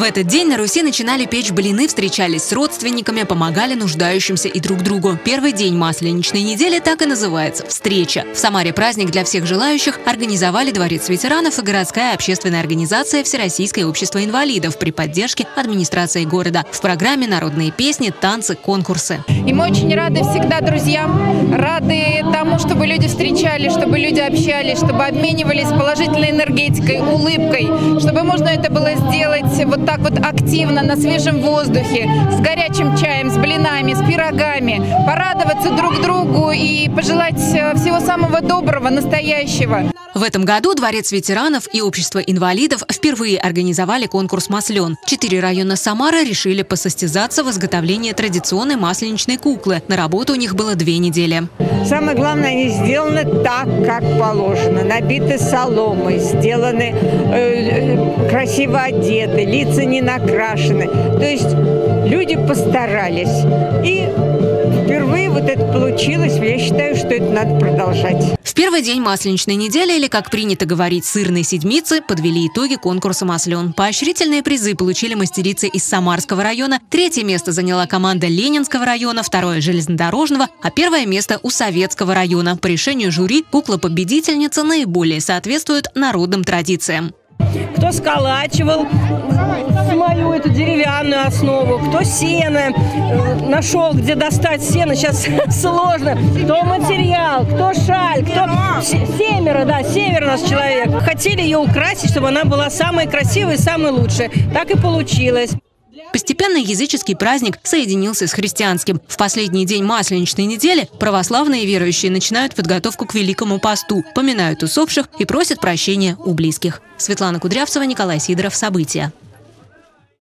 этот день на Руси начинали печь блины, встречались с родственниками, помогали нуждающимся и друг другу. Первый день Масленичной недели так и называется – встреча. В Самаре праздник для всех желающих организовали Дворец ветеранов и городская общественная организация Всероссийское общество инвалидов при поддержке администрации города. В программе народные песни, танцы, конкурсы. И мы очень рады всегда друзьям, рады тому, чтобы люди встречались, чтобы люди общались, чтобы обменивались положительной энергетикой, улыбкой, чтобы можно это было сделать вот так вот активно, на свежем воздухе, с горячим чаем, с блинами, с пирогами, порадоваться друг другу и пожелать всего самого доброго, настоящего. В этом году Дворец ветеранов и Общество инвалидов впервые организовали конкурс «Маслен». 4 района Самары решили посостязаться в изготовлении традиционной масленичной куклы. На работу у них было 2 недели. Самое главное, они сделаны так, как положено. Набиты соломой, сделаны красиво одеты, лица не накрашены. То есть люди постарались. И впервые вот это получилось. Я считаю, что это надо продолжать. В первый день Масленичной недели, или, как принято говорить, сырной седмицы, подвели итоги конкурса «Маслен». Поощрительные призы получили мастерицы из Самарского района, 3-е место заняла команда Ленинского района, 2-е – железнодорожного, а 1-е место у Советского района. По решению жюри кукла-победительница наиболее соответствует народным традициям. Кто сколачивал свою эту деревянную основу, кто сено нашел, где достать сено, сейчас сложно, кто материал, кто шаль, кто семеро наш человек. Хотели ее украсить, чтобы она была самой красивой, самой лучшей. Так и получилось. Постепенно языческий праздник соединился с христианским. В последний день Масленичной недели православные верующие начинают подготовку к Великому посту, поминают усопших и просят прощения у близких. Светлана Кудрявцева, Николай Сидоров. События.